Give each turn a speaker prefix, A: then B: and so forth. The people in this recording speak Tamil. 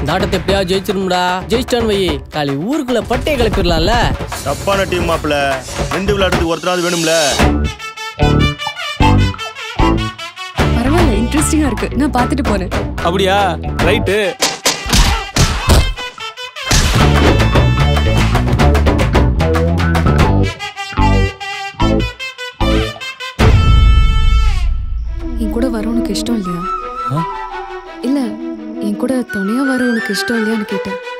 A: இந்த ஆட்டத்தை எப்படியா ஜெயிச்சிரும்டா. ஜெயிச்சிட்டான் வை, காலி ஊருக்குள்ள பட்டையை கிளப்பிடலாம்ல.
B: தப்பான டீம் மாப்பிள்ள. 2 விளையாட்டுக்கு ஒருத்தராவது வேணும்ல.
C: பரவாயில்ல, இன்ட்ரெஸ்டிங்கா இருக்கு. நான் பார்த்துட்டு போறேன்.
D: அப்படியா? ரைட்டு.
C: என் கூட வர உனக்கு இஷ்டம் இல்லையா? இல்ல, என் கூட துணையா வர உனக்கு இஷ்டம் இல்லையான்னு கேட்டேன்.